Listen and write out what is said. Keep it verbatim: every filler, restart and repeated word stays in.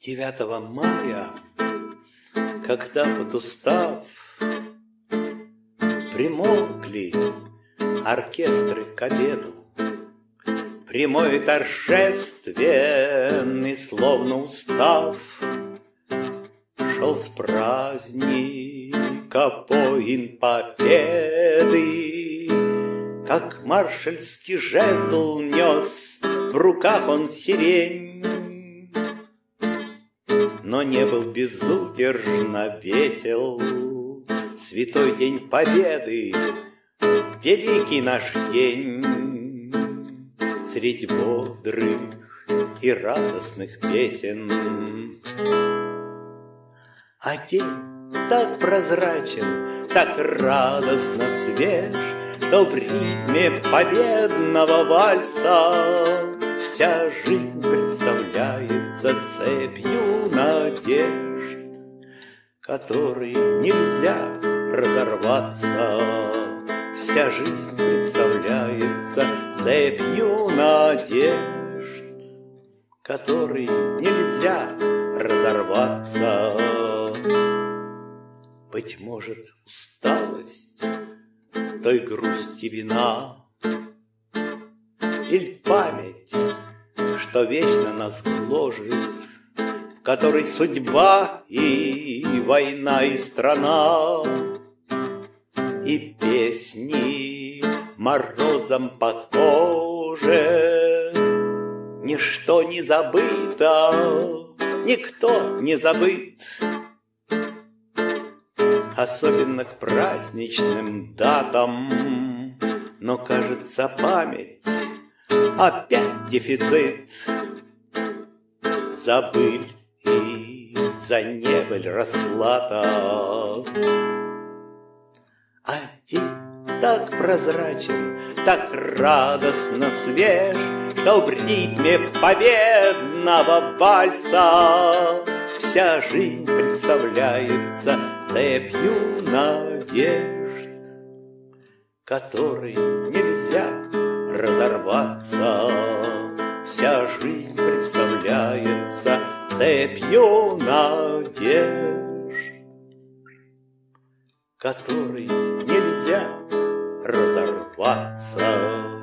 девятого мая, когда подустав, примолкли оркестры к обеду, прямой и торжественный, словно устав, шел с праздника поин победы, как маршальский жезл нес в руках он сирень, но не был безудержно весел. Святой день победы, великий наш день, средь бодрых и радостных песен. А день так прозрачен, так радостно свеж, что в ритме победного вальса вся жизнь представляется цепью надежд, которой нельзя разорваться. Вся жизнь представляется цепью надежд, которой нельзя разорваться. Быть может, усталость той грусти вина, или память, что вечно нас гложет, в которой судьба и война, и страна, и песни морозом по коже. Ничто не забыто, никто не забыт, особенно к праздничным датам. Но, кажется, память опять дефицит. Забыль и за небыль расплата. А день так прозрачен, так радостно свеж, что в ритме победного вальса вся жизнь представляется цепью надежд, которой нельзя разорваться. Вся жизнь представляется цепью надежд, которой нельзя разорваться.